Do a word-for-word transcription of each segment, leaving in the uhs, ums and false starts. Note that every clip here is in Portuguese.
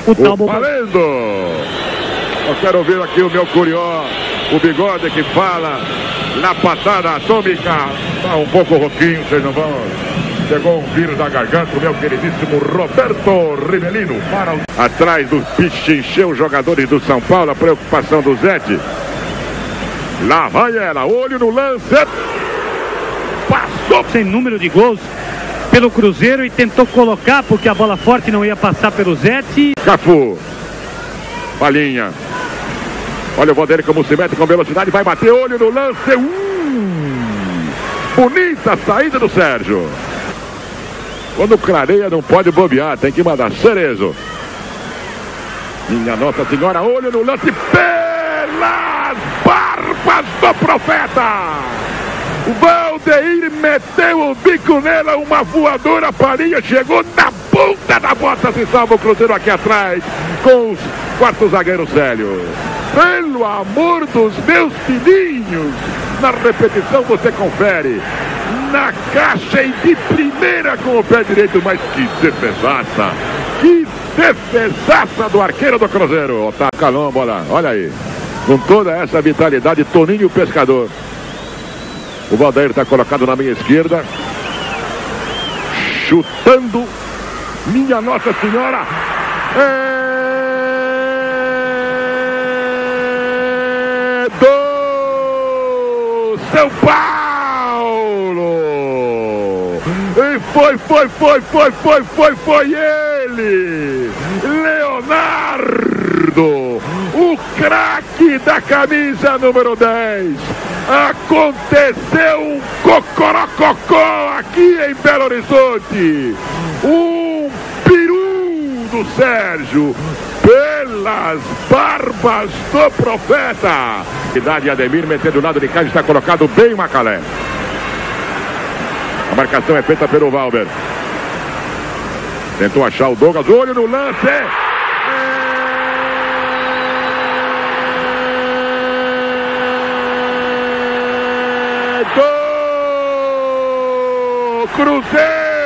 o tal Bobo. Valendo! Eu quero ouvir aqui o meu curió, o bigode que fala na patada atômica. Tá um pouco rouquinho, vocês não vão... Chegou um vírus na garganta, o meu queridíssimo Roberto Rivelino. Para o... Atrás do pichincheu, os jogadores do São Paulo, a preocupação do Zete. Lá vai ela, olho no lance. Passou. Sem número de gols pelo Cruzeiro e tentou colocar porque a bola forte não ia passar pelo Zete. Cafu. Palinha. Olha o Vanderlei como se mete com velocidade, vai bater, olho no lance. Uh! Bonita saída do Sérgio. Quando clareia não pode bobear, tem que mandar. Cerezo. Minha Nossa Senhora, olho no lance pelas barbas do profeta. O Valdeir meteu o bico nela, uma voadora, Palinha chegou na ponta da bota, se salva o Cruzeiro aqui atrás com os quarto zagueiro Célio. Pelo amor dos meus filhinhos, na repetição você confere. Na caixa e de primeira com o pé direito, mas que defesaça, que defesaça do arqueiro do Cruzeiro. Tá calão, bola, olha aí, com toda essa vitalidade, Toninho o Pescador. O Valdeir está colocado na minha esquerda, chutando, minha Nossa Senhora, é do São Paulo. E foi, foi, foi, foi, foi, foi, foi ele, Leonardo, o craque da camisa número dez. Aconteceu um cocorococó aqui em Belo Horizonte. Um peru do Sérgio pelas barbas do profeta. Idade Ademir metendo do lado de cá, está colocado bem Macalé. A marcação é feita pelo Valber. Tentou achar o Douglas. Olho no lance. É... do Cruzeiro.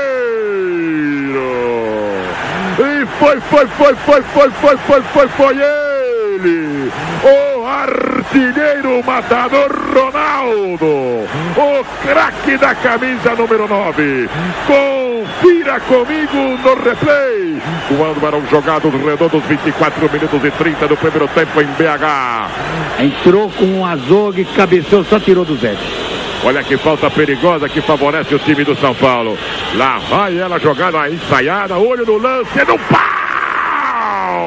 E foi, foi, foi, foi, foi, foi, foi, foi, foi ele. O artilheiro matador Ronaldo, o craque da camisa número nove. Confira comigo no replay. Voando para um jogado redondos, vinte e quatro minutos e trinta do primeiro tempo em B H. Entrou com um azogue, cabeceou, só tirou do Zé. Olha que falta perigosa que favorece o time do São Paulo. Lá vai ela jogando a ensaiada, olho no lance, no pau!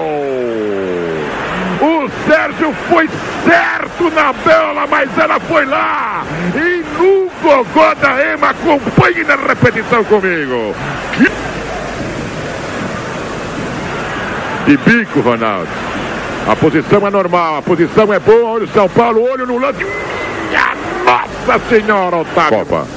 O Sérgio foi certo na bola, mas ela foi lá. E no gogó da Ema, acompanhe na repetição comigo. De bico, Ronaldo. A posição é normal, a posição é boa. Olha o São Paulo, olho no lance. Minha Nossa Senhora, Otávio. Opa.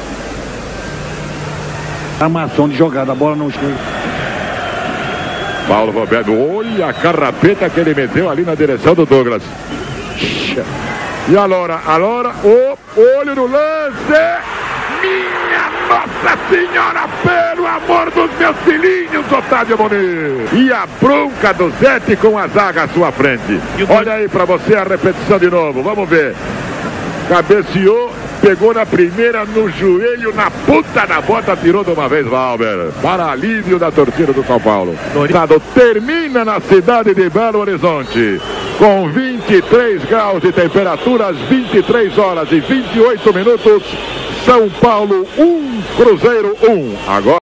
Armação de jogada, a bola não chega. Paulo Roberto, olha a carrapeta que ele meteu ali na direção do Douglas. E a Lora, a Lora, oh, olho no lance. Minha Nossa Senhora, pelo amor dos meus filhinhos, Otávio Bonito. E a bronca do Zete com a zaga à sua frente. Olha aí pra você a repetição de novo, vamos ver. Cabeceou, pegou na primeira, no joelho, na ponta da bota, tirou de uma vez Valber. Para alívio da torcida do São Paulo. Termina na cidade de Belo Horizonte, com vinte e três graus de temperatura, às vinte e três horas e vinte e oito minutos. São Paulo um, Cruzeiro um. Agora.